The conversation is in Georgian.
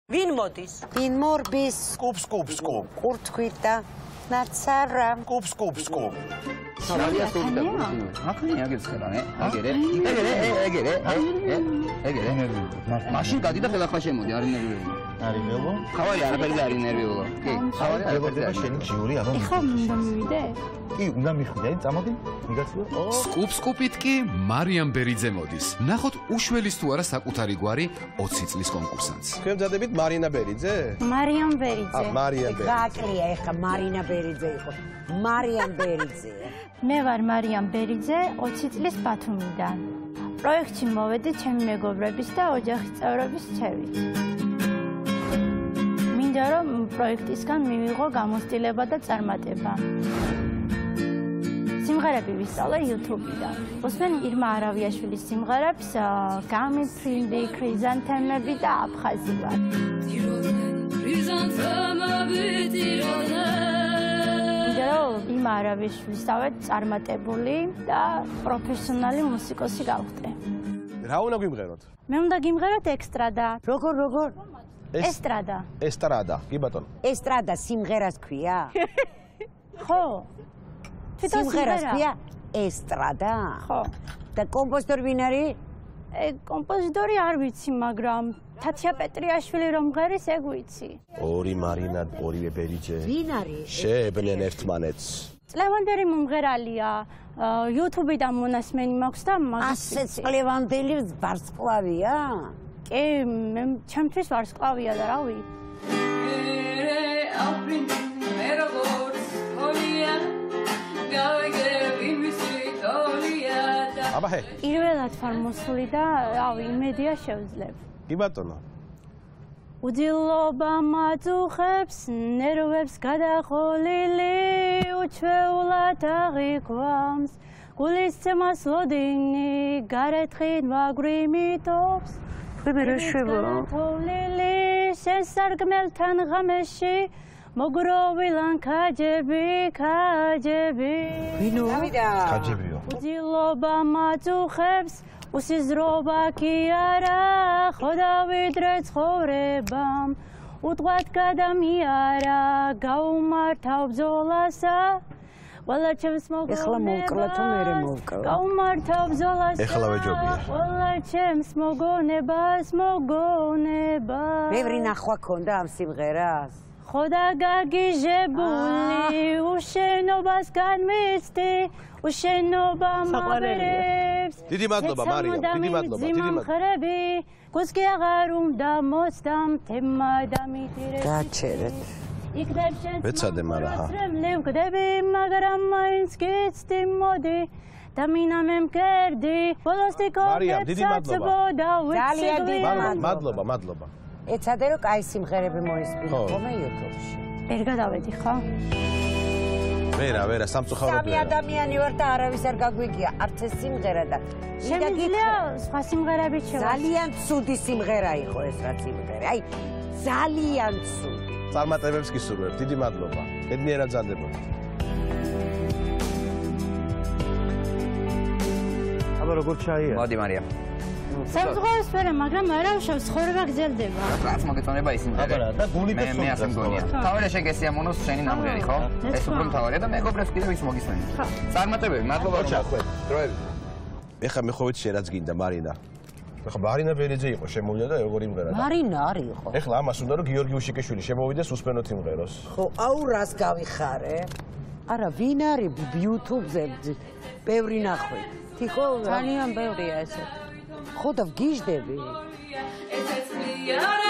ვინ მოდის? ვინ მორბის? სკუპ. კურთქვით და ნაცარა. სკუპ. Salia subito. Akani agetsxelane. ეგერე. მაშინ გადი და ხელახლა შემოდი, არ ინერვიულო. არის ველო? ხავალი არაფერი არ ინერვიულო. კი, ხავალი არაფერი. შენი ჯიური აბა. ეხლა უნდა მივიდე? კი, უნდა მიხვიდე, წამოდი. მიგაცილო. სკუპ-სკუპით კი მარიამ ბერიძე მოდის. ნახოთ უშველის თუ არა საკუთარი გვარი 20 წლის კონკურსანტს. თქვენ მზადებით მარინა ბერიძე? მარიამ ბერიძე. მარიამ ბერიძე. გააკლია ეხლა მარინა ბერიძე იყო. მარიამ ბერიძე. მე ვარ მარიამ ბერიძე 20 წლის ბათუმიდან. პროექტში მოვედი ჩემი მეგობრების და ოჯახის წევრების ცევით. მინდა რომ პროექტისგან მივიღო გამოცდილება და წარმატება. სიმღერები ვისწავლე YouTube-დან. უსმენ ირმა არავიაშვილის სიმღერებს გამი ფრინდი, ქრიზანთემები და აფხაზი ვარ. ირმა არავიაშვილის წარმატებული და პროფესიონალი მუსიკოსი გავხდე. რა უნდა გიმღეროთ? მე უნდა გიმღეროთ ექსტრადა. როგორ? ესტრადა. ესტრადა, კი ბატონო. ესტრადა სიმღერას ქვია? ხო. სიმღერას ქვია ესტრადა? ხო. და კომპოზიტორი ვინ არის? კომპოზიტორი არ ვიცი, მაგრამ თათია პეტრიაშვილი რომ მღერის, ეგ ვიცი. ორი მარინა, ორივე ბერიძე. ვინ არის? შეებნენ ერთმანეთს. წლევანდელი მომღერალია, YouTube-დან მონასმენი მაქვს და მაგას. ასე წლევანდელი ვარსკვლავია? კი, მე ჩემთვის ვარსკვლავია და რავი. აბაჰე. პირველად ვარ მოსული და რავი, იმედია შევძლებ. კი ბატონო. უძილობა მაწუხებს, ნერვებს გადახოლილი, უჩვეულად აღიქვამს, გულისცემას ლოდინი, გარეთხით ვაგვრიმიტობს. თოლილი, შესარგმელთან ღამეში, მოგროვილან ქაჯები. ვინო? ქაჯებიო. უძილობა მაწუხებს, უსიზრობა კი არა, ხვდავიდრე ცხოვრებამ, უტყვად გადამიარა, გაუმართავ ბრძოლასა, ყველა ჩემს მოგონება, ეხლა მოვკლა თუ მერე მოვკლა. გაუმართავ ბრძოლასა, ეხლა ვეჯობია. ყველა ჩემს მოგონებას. ბევრი ნახვა ქონდა ამ სიმღერას? ხო და გაგიჟებული, უშენობას განმისდი, უშენობა მაღერებს. დიდი მადლობა მარიამ, დიდი მადლობა. გულს კი აღარ უნდა მოსდამ, თემა დამიტირებ. გაჩერეთ. ვეცადე, მაგრამ ჰა. ლევგდები, მაგრამ მაინც გიცდი მოდი. და მინა მე მკერდი, მარიამ, დიდი მადლობა. მადლობა. ეცადე რომ კაი სიმღერები მოისმინო ხოლმე YouTube-ში. ვერ გადავედი ხო? ვერა, სამწუხაროდ. სამი ადამიანი ვარ და არავის არ გაგვიგია, არც ეს სიმღერა და შემიძლია სხვა სიმღერებით შევასრულო. ძალიან ცუდი სიმღერა იყო ეს რა სიმღერა. აი, ძალიან ცუდი. წარმატებებს გისურვებ. დიდი მადლობა. ბედნიერად მზადდებოდეთ. აბა როგორ ჩაია? მოდი მარიამ. სამწუხაროდ ვერა, მაგრამ არავშავს ცხოვრება გრძელდება. რაც მოგეწონება ის სიმღერა. აბა და გული და მე ასე მგონია. თავი შეგესიამონოს შენი ნამღერი, ხო? ეს უფრო მთავარია და მეგობრებს კიდევ ის მოგისმენი. წარმატებები, მადლობა რომ ჩახვედ. დროებით. ეხლა მე ხოვეთ შენ რაც გინდა მარინა. ეხლა მარინა ბერიძე იყო შემოვიდა და როგორ იმღერა? მარინა არ იყო. ეხლა ამას უნდა რომ გიორგი უშიკეშვილი შემოვიდეს უსმენოთ იმღეროს. ხო, აუ რას გავიხარე? არა, ვინ არის YouTube-ზე? ბევრი ნახვი. თიხო, ძალიან ბევრია ესე. ხო და ვგიჟდები.